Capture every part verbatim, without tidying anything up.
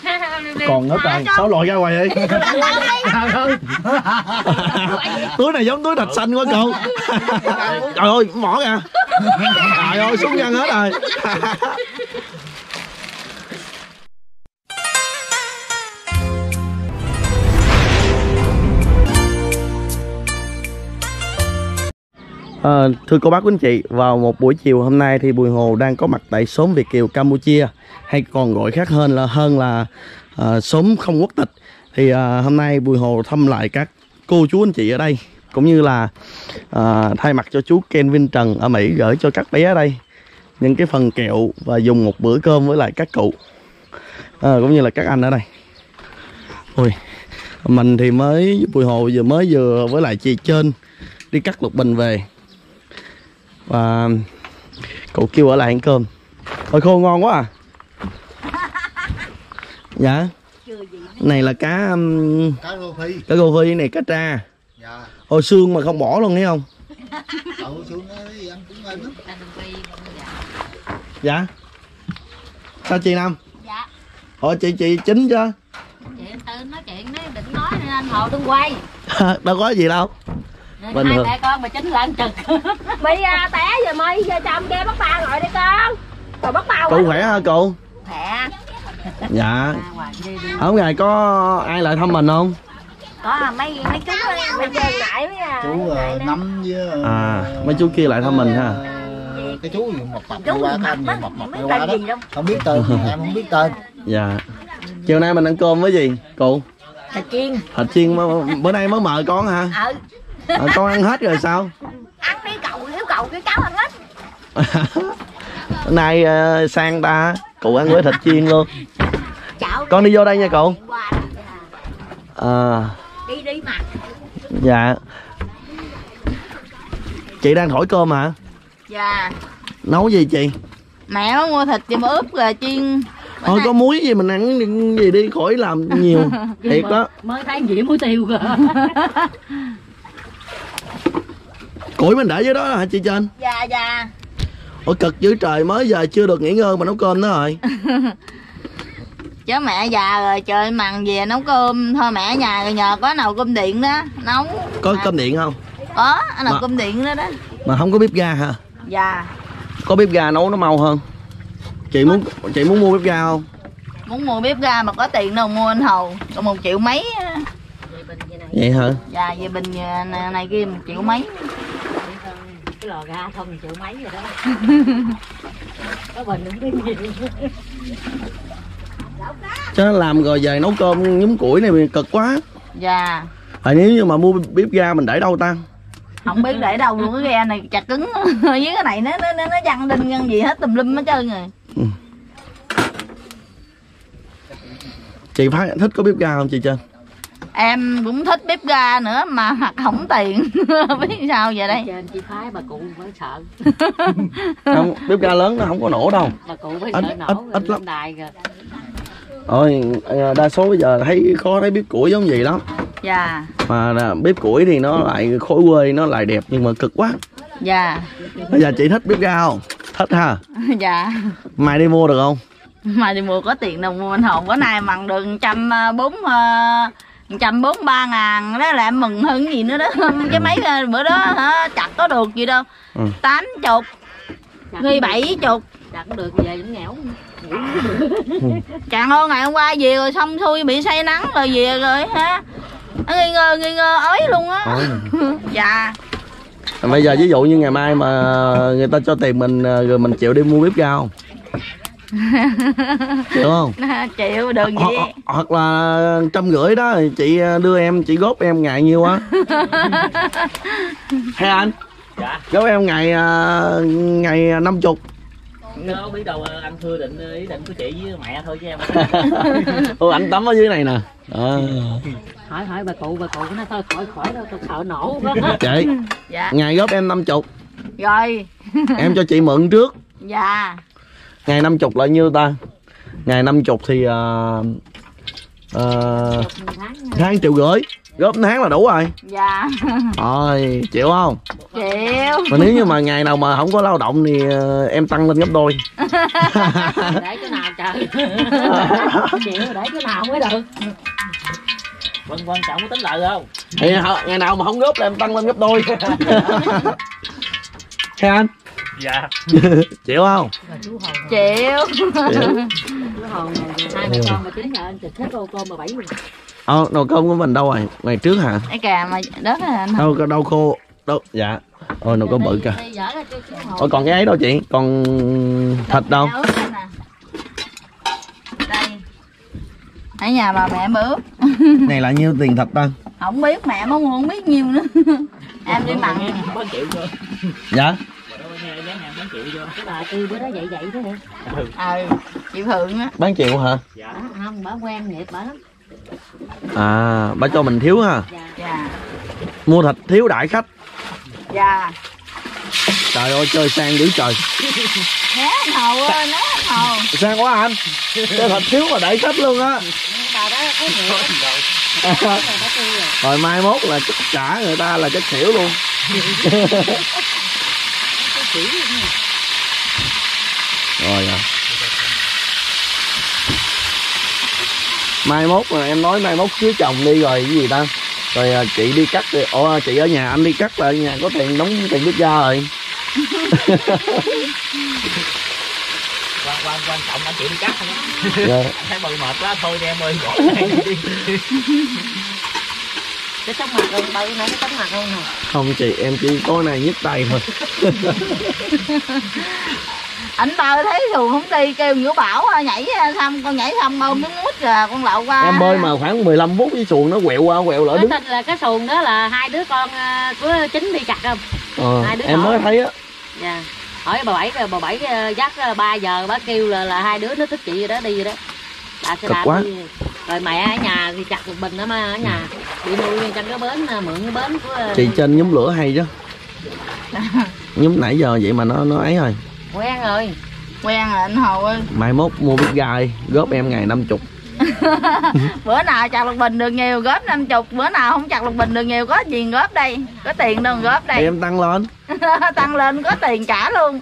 Còn nữa trời, sao lòi ra ngoài đi. Túi này giống túi thạch xanh quá cậu. Trời ơi, mỏ kìa. Trời ơi, xuống nhân hết rồi. À, thưa cô bác quý anh chị, vào một buổi chiều hôm nay thì Bùi Hồ đang có mặt tại xóm Việt Kiều Campuchia, hay còn gọi khác hơn là hơn là à, xóm không quốc tịch. Thì à, hôm nay Bùi Hồ thăm lại các cô chú anh chị ở đây, cũng như là à, thay mặt cho chú Ken Vinh Trần ở Mỹ gửi cho các bé ở đây những cái phần kẹo và dùng một bữa cơm với lại các cụ, à, cũng như là các anh ở đây. Ôi, mình thì mới Bùi Hồ vừa mới vừa với lại chị trên đi cắt lục bình về, và cậu kêu ở lại ăn cơm. Ôi khô ngon quá à. Dạ. Này là cá um, cá rô phi. Cá rô phi này, cá tra. Dạ. Ôi xương mà không bỏ luôn thấy không? Dạ. Sao chị Năm? Dạ. Ủa chị chị chín chưa? Chị tư nói chuyện đấy, định nói nên anh Hồ đừng quay. Đâu có gì đâu. Bình hai mẹ con mà chính là ăn trực. Bị uh, té rồi mới giờ chồng kia bắt ba gọi đi con. Rồi bắt bao. Cụ khỏe hả cụ? Khỏe. Dạ. Hôm ngày có ai lại thăm mình không? Có mấy mấy chú mấy chơi lại với à. Chú uh, Năm với à mấy chú kia lại thăm mình ha. Cái chú gì mập mập qua thăm gì mập mập qua đó. Không biết tên, em không biết tên. Dạ. Chiều nay mình ăn cơm với gì cụ? Thịt chiên. Thịt chiên bữa nay mới mời con hả? Ừ. À, con ăn hết rồi sao? Ăn đi cậu, nếu cậu cái cháu ăn hết. Hôm nay uh, sang ta cụ ăn với thịt chiên luôn. Chảo con đi vô đây nha cụ. À. Đi đi mà. Dạ. Chị đang thổi cơm hả? Dạ. Nấu gì chị? Mẹ có mua thịt chị mà ướp rồi chiên. Thôi có muối gì mình ăn gì đi khỏi làm nhiều. Thiệt đó. Mới thấy dĩa muối tiêu kìa. Củi mình để dưới đó hả chị trên? Dạ dạ. Ôi cực dữ trời, mới giờ chưa được nghỉ ngơi mà nấu cơm nữa rồi. Chứ mẹ già rồi trời mặn về nấu cơm thôi, mẹ ở nhà rồi nhờ có nồi cơm điện đó nấu. Có à. Cơm điện không? Có nồi mà, cơm điện đó đó. Mà không có bếp ga hả? Dạ. Có bếp ga nấu nó mau hơn. Chị muốn chị muốn mua bếp ga không? Muốn mua bếp ga mà có tiền đâu mua anh Hầu, còn một triệu mấy. Vậy hả? Dạ về bình này, này kia một triệu mấy. Cái lò ga không một triệu mấy rồi đó. Có bình đừng biết gì. Chứ làm rồi về nấu cơm nhúm củi này cực quá. Dạ. À, nếu như mà mua bếp ga mình để đâu ta? Không biết để đâu luôn, cái ghe này chặt cứng với cái này nó nó nó văng đinh văng gì hết tùm lum hết trơn rồi. Ừ. Chị phải thích có bếp ga không chị Trân? Em cũng thích bếp ga nữa mà hoặc không tiền. Biết sao vậy đây? Trên chị Phái bà cụ mới sợ. Không, bếp ga lớn nó không có nổ đâu. Bà cụ mới ít, sợ nổ ít, rồi ít lắm. Đài rồi. Ôi, đa số bây giờ thấy khó thấy bếp củi giống gì lắm. Dạ. Mà bếp củi thì nó lại khối quê, nó lại đẹp nhưng mà cực quá. Dạ. Bây giờ chị thích bếp ga không? Thích ha? Dạ. Mai đi mua được không? Mai đi mua có tiền đâu mua anh Hồn. Bữa nay mặn được một trăm bốn trăm bốn ba ngàn đó là em mừng hơn gì nữa đó. Chứ mấy bữa đó hả chặt có được gì đâu. Ừ. Tám chục nghi bảy chục. Chặt cũng được về cũng nghèo. Chàng ơi ngày hôm qua về rồi xong xuôi bị say nắng rồi về rồi ha. Nghi ngờ nghi ngờ ới luôn á. Dạ. Bây giờ ví dụ như ngày mai mà người ta cho tiền mình rồi mình chịu đi mua bếp ga không? Chịu không? Chịu được gì? Hoặc, hoặc là trăm rưỡi đó chị đưa em, chị góp em ngày nhiêu á? Hay anh? Dạ. Góp em ngày ngày năm chục. Nó biết đâu anh Thưa định ý định của chị với mẹ thôi chứ em. Ồ, anh tắm ở dưới này nè. À. Hỏi hỏi bà cụ, bà cụ nó thôi khỏi khỏi đâu, tôi sợ nổ đó. Chị. Dạ. Ngày góp em năm chục. Rồi. Em cho chị mượn trước. Dạ. Ngày năm chục là nhiêu ta? Ngày năm chục thì uh, uh, tháng triệu rưỡi. Góp tháng là đủ rồi. Dạ. Rồi, chịu không? Chịu. Mà nếu như mà ngày nào mà không có lao động thì uh, em tăng lên gấp đôi. Để cái nào trời. Chịu để cái nào mới được. Quan quan trọng có tính lợi không? Thì ngày nào mà không góp là em tăng lên gấp đôi. Thấy anh? Dạ. Chịu không? Chịu. Chịu. Chú Hồn hai mẹ con mà chính là anh trực hết ô cơm mà bảy luôn. Ờ, nồi cơm của mình đâu rồi? Ngày trước hả? Cái cà mà đất này anh. Đâu có đâu khô. Đâu, dạ. Ôi nồi cơm bự kìa. Đây dở ra cho chú Hồn. Ôi còn cái ấy đâu chị? Còn thịt đâu? Đây. Ở nhà bà mẹ bữa. Này là nhiêu tiền thịt ta? Không biết, mẹ mới mua không biết nhiêu nữa. Em đi mặn. Bán triệu cho. Dạ. Bán triệu cho. Cái bà Tư bữa đó vậy vậy đó hả? Ừ, chị Phượng á. Bán triệu hả? Dạ. Đó, không, bà quen nghiệp bà lắm. À, bà cho mình thiếu ha. Dạ. Dạ. Mua thịt thiếu đãi khách. Dạ. Trời ơi chơi sang dữ trời. Né anh Hầu ơi, né anh Hầu. Sang quá anh. Chơi thịt thiếu mà đãi khách luôn á. Bà đó có nghiệp. Rồi mai mốt là chắc trả người ta là chắc xỉu luôn. Rồi à. Mai mốt là em nói mai mốt cưới chồng đi rồi cái gì ta. Rồi à, chị đi cắt đi. Ủa chị ở nhà anh đi cắt là ở nhà có tiền đóng tiền quốc gia rồi. Quan quan quan trọng anh chị đi cắt không á. Dạ. Anh thấy bơi mệt quá thôi đi em ơi gọi đi. Cái sống mặt luôn, bự nữa cái sống mặt luôn nè. Không chị em chỉ có này nhức tay thôi. Anh ba thấy thường không đi kêu Vũ Bảo nhảy thăm con nhảy thăm ôm miếng mút là con lậu qua. Em bơi mà khoảng mười lăm phút với xuồng nó quẹo qua quẹo lại Cái đứng. thịt là cái xuồng đó là hai đứa con của Chính đi chặt không? Ờ, Hai đứa em nhỏ. mới thấy á. Dạ. Hỏi bà Bảy, bà Bảy dắt ba giờ bà kêu là là hai đứa nó thức chị rồi đó đi rồi đó. Bà sẽ Cực đạp quá. đi. Rồi mẹ ở nhà thì chặt một bình đó mà ở nhà bị nuôi trong cái bến, mượn cái bến của Chị trên nhóm lửa hay chứ. Nhóm nãy giờ vậy mà nó nó ấy rồi. quen rồi. Quen rồi anh Hầu ơi. Mai mốt mua bít gai góp em ngày năm chục. Bữa nào chặt lục bình được nhiều góp năm chục, bữa nào không chặt lục bình được nhiều có gì góp đây, có tiền đâu góp đây. Thì em tăng lên. Tăng lên có tiền trả luôn.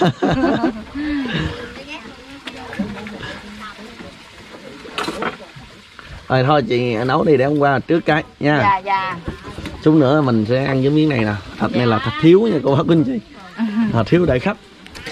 Rồi thôi chị nấu đi để hôm qua trước cái nha. Dạ dạ. Chút nữa mình sẽ ăn với miếng này nè. Thịt này là thịt thiếu nha cô bác quý anh chị. Thịt thiếu đại khách.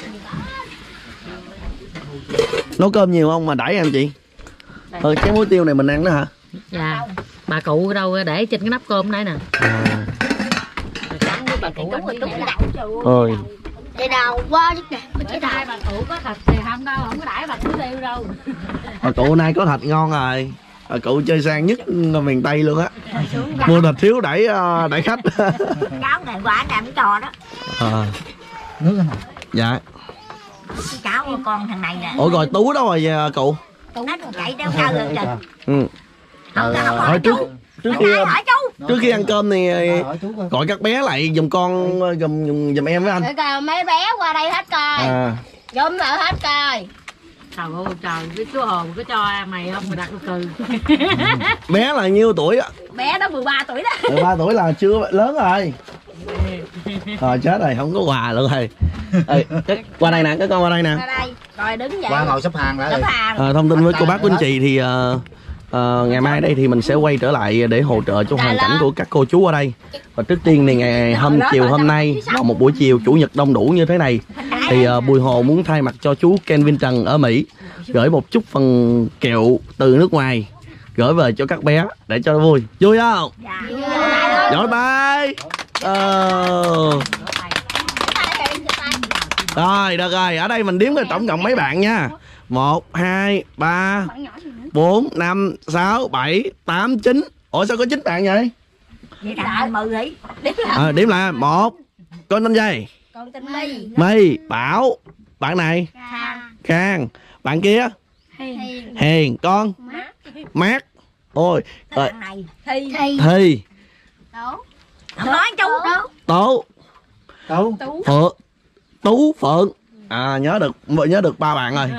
Nấu cơm nhiều không mà đãi em chị? Ờ cái muối tiêu này mình ăn đó hả? Dạ. Bà cụ đâu để trên cái nắp cơm này nè. À. Trắng với bà cụ đúng rồi, đúng rồi. Ôi. Đây đâu quá chứ kìa. Bữa nay bà cụ có thịt thì không đâu, không có đãi bà muối tiêu đâu. Bà cụ nay có thịt ngon rồi. Bà cụ chơi sang nhất miền Tây luôn á. Mua thịt thiếu đẩy đẩy khách. Cháu ngày qua làm cái trò đó. À. Nước hả? Dạ. Cháu của con thằng này nè. Ủa rồi Tú đâu rồi cụ? Nó còn chạy đeo sao rồi trời. Ừ. Không có, không Thôi hỏi trước chú. trước khi Hỏi chú. trước khi ăn cơm thì Hỏi chú coi. gọi các bé lại giùm con giùm giùm, giùm em với anh. Để coi mấy bé qua đây hết coi. À. Dùm lại hết coi. Trời ơi trời, cái chú Hồn có cho mày không mà đặt từ từ. Bé là nhiêu tuổi á? Bé đó mười ba tuổi đó. mười ba tuổi là chưa lớn rồi. Rồi chết rồi, không có quà luôn rồi. Ê, cái, qua đây nè, cái con qua đây nè. Qua đây, coi đứng vậy. Qua ngồi sắp hàng lại. Sắp hàng. À, thông tin với cô bác của anh chị thì uh, uh, ngày mai đây thì mình sẽ quay trở lại để hỗ trợ cho hoàn cảnh của các cô chú ở đây. Và trước tiên thì ngày hôm chiều hôm nay vào một buổi chiều chủ nhật đông đủ như thế này thì uh, Bùi Hồ muốn thay mặt cho chú Ken Vinh Trần ở Mỹ gửi một chút phần kẹo từ nước ngoài gửi về cho các bé để cho vui. Vui không? Dạ. Vỗ tay. Ờ. Rồi được rồi, ở đây mình đếm cái tổng cộng mấy bạn nha. Một, hai, ba, bốn, năm, sáu, bảy, tám, chín. Ủa sao có chín bạn vậy? Vậy thằng mười đi. À, đếm lại. Một. Con tên gì? Con tên My. My, Bảo. Bạn này? Khang. Khang. Bạn kia? Hiền. Hiền. Con? Mát. Ôi. Rồi. Thằng này. Thi. Thi. Đố. Không nói chú. Tố. Tú. Phượng. Tú Phượng. À nhớ được nhớ được ba bạn rồi.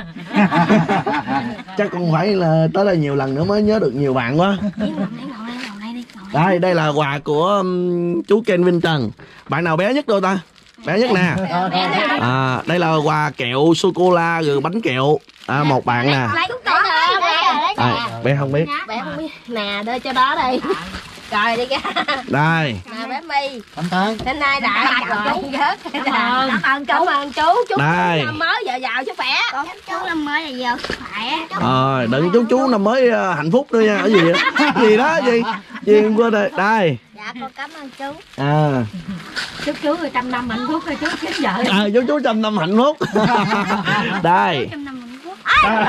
Chắc cũng phải là tới đây nhiều lần nữa mới nhớ được nhiều bạn quá. Đây, đây là quà của um, chú Ken Vinh Trần. Bạn nào bé nhất đâu ta? Bé nhất nè. À, đây là quà kẹo sô cô la rồi bánh kẹo. À, một bạn nè. À, bé không biết. Bé không biết. Nè, đưa cho đó đi. Rồi đi ra. Đây. Nè bé My. Cảm ơn. Hôm nay đã gặp chú hết. Cảm ơn chú. Cảm ơn chú. Chúc Đây. năm mới giờ giàu sức khỏe. Chú năm mới là giàu khỏe. Rồi, đừng chú chú năm mới uh, hạnh phúc nữa nha. Cái gì vậy? Gì đó gì? Gì em quên rồi. Đây. Dạ con cảm ơn chú. À. Chúc chú trăm năm hạnh phúc cho chú kiếm vợ. À, chú chú trăm năm hạnh phúc. Đây. Trăm năm hạnh phúc.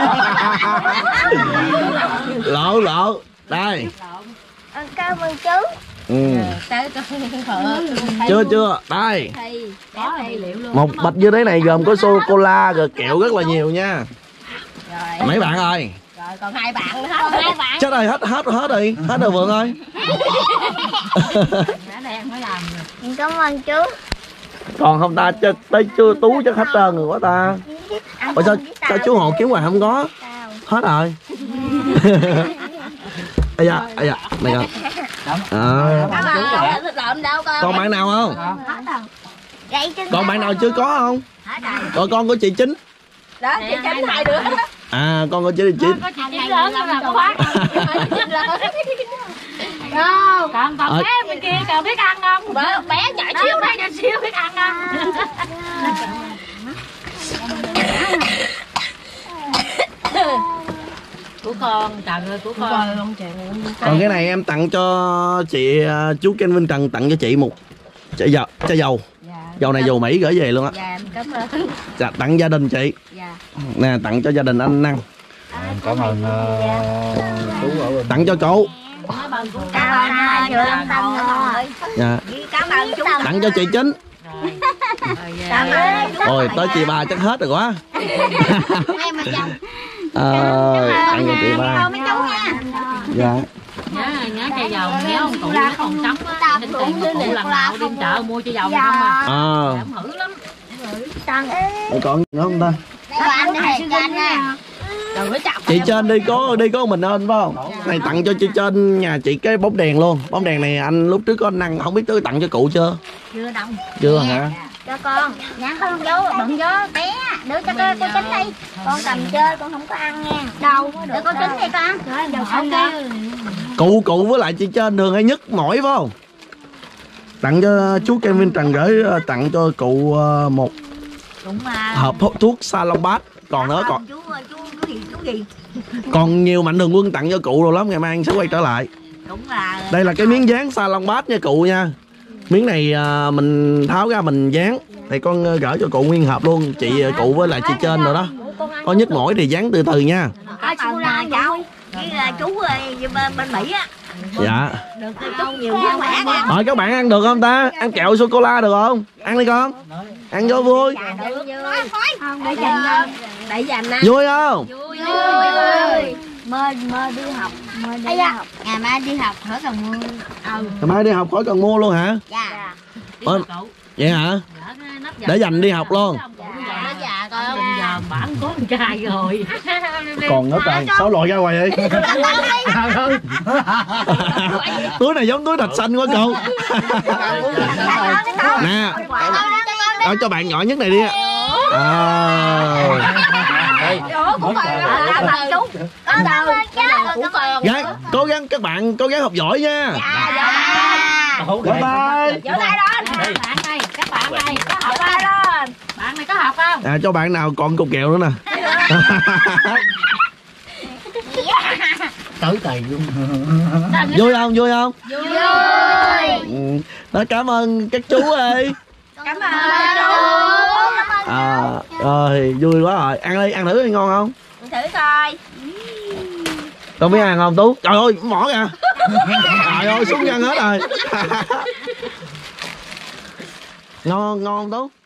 Lộ lộ. Đây. Con cảm ơn chú. Ừ. Tới con phở. Chưa chưa. Đây. Có thì liệu luôn. Một bịch như thế này gồm có sô cô la rồi kẹo rất là nhiều nha. Rồi. Mấy bạn ơi? Rồi còn hai bạn nữa hết. Hai bạn. Chết ơi, hết hết hết đi. Hết rồi Vượng ơi. Đã đang mới làm rồi. Con cảm ơn chú. Còn không ta ch tới chưa Tú chắc hết trơn rồi quá ta. Ủa sao, sao chú Hồ kiếm quà không có? Hết rồi. Ây da, ây da, này coi. À. Lộn đâu con. Còn bạn nào không? Còn bạn nào chưa có không? Còn con của chị Chính. Đó, chị Chính hai đứa. À, con của chị Chính. Có chị Chính lớn là có phát. Đâu, còn còn bé bên kia còn biết ăn không? Bé, bé nhỏ xíu đây, nhỏ xíu biết ăn không? Của con, trời ơi, của con. Còn cái này em tặng cho chị chú Ken Vinh Trần, tặng cho chị một chai dầu, chai dầu. Dầu này dầu Mỹ gửi về luôn á. Dạ, cảm ơn. Dạ, tặng gia đình chị. Dạ. Nè, tặng cho gia đình anh Năng. Cảm ơn chú ở bên. Tặng cho cậu. Cảm ơn chú Lâm Tâm rồi. Dạ. Cảm ơn chú. Tặng cho chị Chính. Cảm ơn chú. Ôi, tới chị ba chắc hết rồi quá. Em mà chồng. Ờ, tặng cho chị ba. Mấy chú nha. Dạ. Nhớ nhớ chai dầu, nhớ ông cụ nó còn sống á, xin tiền của cụ lần nào đi chợ mua chai dầu không à. Ờ. Không hử lắm. Còn còn gì nữa không ta? Anh này cho anh nha. Rồi mới chọc. Chị trên đi có đi có mình lên phải không? Này tặng cho chị trên nhà chị cái bóng đèn luôn. Bóng đèn này anh lúc trước có Năng không biết tới tặng cho cụ chưa? Chưa đâu. Chưa hả? Cho con. Dạ không gió, bận gió bé. Đưa cho con cô Chính đi. Con cầm chơi con không có ăn nha. Đâu? Để con Chính đi con. Rồi giờ xong đó. Cụ cụ với lại chị trên thường hay nhức mỏi phải không? Tặng cho chú Ken Vinh Trần gửi tặng cho cụ một Cũng mà. hộp thuốc Salon Bát. Còn nữa còn Chú chú chú gì chú gì? còn nhiều mạnh thường quân tặng cho cụ rồi lắm, ngày mai anh sẽ quay trở lại. Cũng là. Đây là cái miếng dán Salon Bát nha cụ nha. Miếng này à, mình tháo ra mình dán. Thì con à, gửi cho cụ nguyên hộp luôn. Chị à, cụ với lại chị trên rồi đó. Có nhức mỏi thì dán từ từ nha. À, chú la cháu. Với là chú bên bên Mỹ á. Dạ. Được chú nhiều vui vẻ nha. Rồi các bạn ăn được không ta? Ăn kẹo sô cô la được không? Ăn đi con. Ăn cho vui. Không để dành để dành á. Vui không? Vui. Mơ mơ đi học, mơ đi học. Ngày mai đi học khỏi cần mua. Ừ. Ngày mai đi học khỏi cần mua luôn hả? Dạ. Ờ, vậy hả? Để dành đi học luôn. Dạ, dạ coi không? Giờ bản có con trai rồi. Còn nữa trời, sao lòi ra ngoài vậy? Túi này giống túi thạch xanh quá cậu. Nè, ở cho bạn nhỏ nhất này đi. À. Gắng, cố gắng các bạn cố gắng học giỏi nha. Bye bye. Vỗ tay lên. Bạn này, các bạn này có học không? Bạn này có học không? À, cho bạn nào còn cục kẹo nữa nè. Tới tay luôn. Vui không? Vui không? Vui. Ừ. Đó, cảm ơn các chú ơi. Cảm ơn chú. À, rồi vui quá rồi. Ăn đi, ăn thử đi, ngon không? Thử coi. Con biết ăn không Tú? Trời ơi, mỏ kìa. Trời ơi, súng nhân hết rồi. Ngon, ngon không Tú?